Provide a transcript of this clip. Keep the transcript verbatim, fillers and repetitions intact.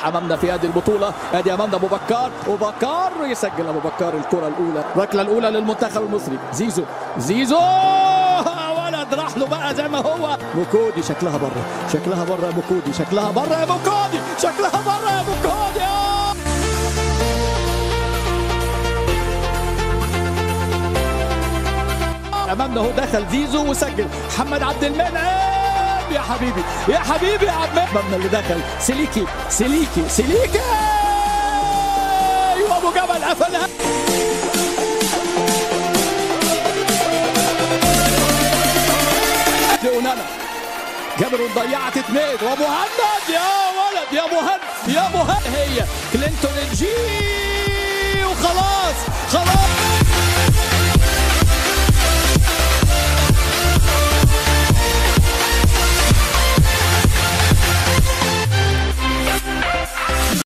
امامنا في هذه البطوله. ادي امامنا ابو بكار، وبكار يسجل ابو بكار الكره الاولى، الركله الاولى للمنتخب المصري. زيزو زيزو ولد راح له بقى زي ما هو. مكودي شكلها بره، شكلها بره يا مكودي، شكلها بره يا مكودي، شكلها بره يا مكودي. امامنا هو دخل زيزو وسجل. محمد عبد المنعم يا حبيبي يا حبيبي يا عم. امامنا اللي دخل سليكي سليكي سليكي وابو جبل قفلها. لأونانا جابر ضيعت اثنين، ومهند يا ولد يا مهند يا مهند. هي كلينتون الجي وخلاص خلاص.